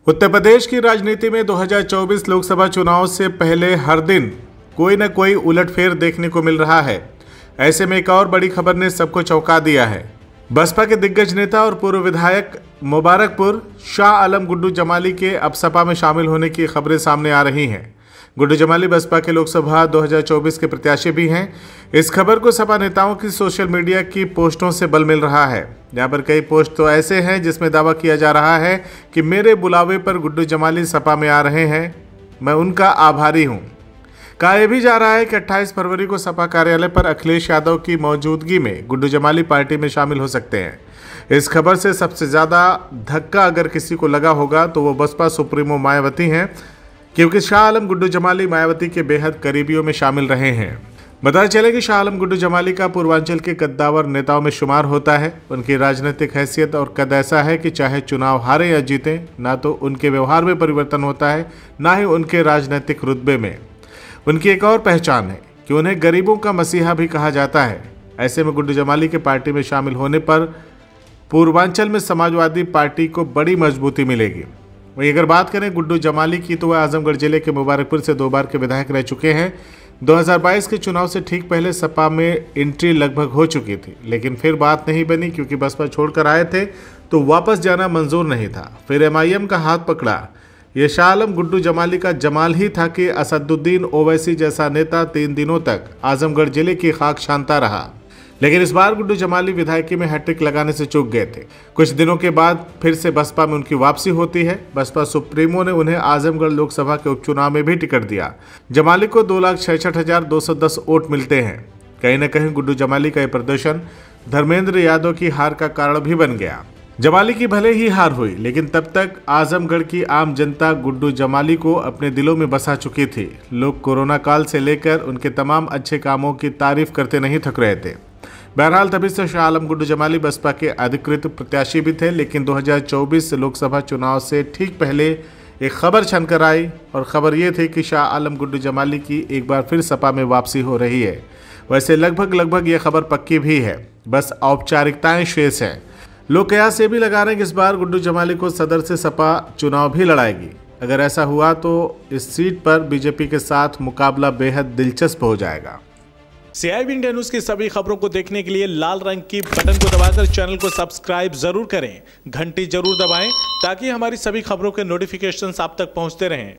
उत्तर प्रदेश की राजनीति में 2024 लोकसभा चुनाव से पहले हर दिन कोई न कोई उलटफेर देखने को मिल रहा है। ऐसे में एक और बड़ी खबर ने सबको चौंका दिया है। बसपा के दिग्गज नेता और पूर्व विधायक मुबारकपुर शाह आलम गुड्डू जमाली के अब सपा में शामिल होने की खबरें सामने आ रही हैं। गुड्डू जमाली बसपा के लोकसभा 2024 के प्रत्याशी भी हैं। इस खबर को सपा नेताओं की सोशल मीडिया की पोस्टों से बल मिल रहा है। यहाँ पर कई पोस्ट तो ऐसे हैं जिसमें दावा किया जा रहा है कि मेरे बुलावे पर गुड्डू जमाली सपा में आ रहे हैं, मैं उनका आभारी हूँ। कहा यह भी जा रहा है कि 28 फरवरी को सपा कार्यालय पर अखिलेश यादव की मौजूदगी में गुड्डू जमाली पार्टी में शामिल हो सकते हैं। इस खबर से सबसे ज़्यादा धक्का अगर किसी को लगा होगा तो वो बसपा सुप्रीमो मायावती हैं, क्योंकि शाह आलम गुड्डू जमाली मायावती के बेहद करीबियों में शामिल रहे हैं। बताया चले कि शाह आलम गुड्डू जमाली का पूर्वांचल के कद्दावर नेताओं में शुमार होता है। उनकी राजनीतिक हैसियत और कद ऐसा है कि चाहे चुनाव हारे या जीतें, ना तो उनके व्यवहार में परिवर्तन होता है, ना ही उनके राजनीतिक रुतबे में। उनकी एक और पहचान है कि उन्हें गरीबों का मसीहा भी कहा जाता है। ऐसे में गुड्डू जमाली के पार्टी में शामिल होने पर पूर्वांचल में समाजवादी पार्टी को बड़ी मजबूती मिलेगी। वहीं अगर बात करें गुड्डू जमाली की तो वह आजमगढ़ जिले के मुबारकपुर से 2 बार के विधायक रह चुके हैं। 2022 के चुनाव से ठीक पहले सपा में एंट्री लगभग हो चुकी थी, लेकिन फिर बात नहीं बनी क्योंकि बसपा छोड़कर आए थे तो वापस जाना मंजूर नहीं था। फिर एमआईएम का हाथ पकड़ा। ये शाह आलम गुड्डू जमाली का जमाल ही था कि असदुद्दीन ओवैसी जैसा नेता 3 दिनों तक आजमगढ़ जिले की खाक छानता रहा, लेकिन इस बार गुड्डू जमाली विधायकी में हैट्रिक लगाने से चूक गए थे। कुछ दिनों के बाद फिर से बसपा में उनकी वापसी होती है। बसपा सुप्रीमो ने उन्हें आजमगढ़ लोकसभा के उपचुनाव में भी टिकट दिया। जमाली को 2,66,210 वोट मिलते हैं। कहीं न कहीं गुड्डू जमाली का यह प्रदर्शन धर्मेंद्र यादव की हार का कारण भी बन गया। जमाली की भले ही हार हुई, लेकिन तब तक आजमगढ़ की आम जनता गुड्डू जमाली को अपने दिलों में बसा चुकी थी। लोग कोरोना काल से लेकर उनके तमाम अच्छे कामों की तारीफ करते नहीं थक रहे थे। बहरहाल तभी से शाह आलम गुड्डू जमाली बसपा के अधिकृत प्रत्याशी भी थे, लेकिन 2024 लोकसभा चुनाव से ठीक पहले एक खबर छनकर आई और खबर ये थी कि शाह आलम गुड्डू जमाली की एक बार फिर सपा में वापसी हो रही है। वैसे लगभग ये खबर पक्की भी है, बस औपचारिकताएं शेष हैं। लोग कयास ये भी लगा रहे हैं कि इस बार गुड्डू जमाली को सदर से सपा चुनाव भी लड़ाएगी। अगर ऐसा हुआ तो इस सीट पर बीजेपी के साथ मुकाबला बेहद दिलचस्प हो जाएगा। CIB इंडिया न्यूज की सभी खबरों को देखने के लिए लाल रंग की बटन को दबाकर चैनल को सब्सक्राइब जरूर करें, घंटी जरूर दबाएं ताकि हमारी सभी खबरों के नोटिफिकेशंस आप तक पहुंचते रहें।